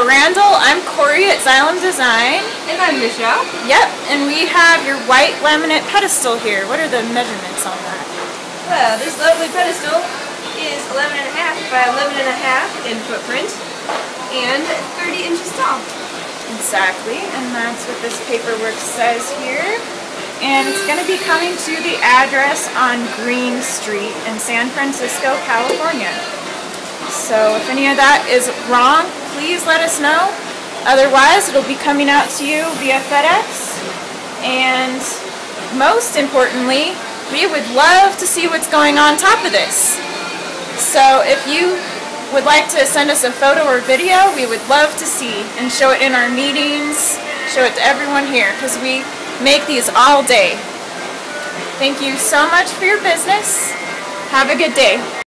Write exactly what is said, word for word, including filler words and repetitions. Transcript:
So Randall, I'm Corey at Xylem Design. And I'm Michelle. Yep, and we have your white laminate pedestal here. What are the measurements on that? Well, this lovely pedestal is eleven and a half by eleven and a half in footprint and thirty inches tall. Exactly, and that's what this paperwork says here. And it's going to be coming to the address on Green Street in San Francisco, California. So if any of that is wrong, please let us know. Otherwise, it'll be coming out to you via FedEx. And most importantly, we would love to see what's going on top of this. So if you would like to send us a photo or video, we would love to see and show it in our meetings, show it to everyone here, because we make these all day. Thank you so much for your business. Have a good day.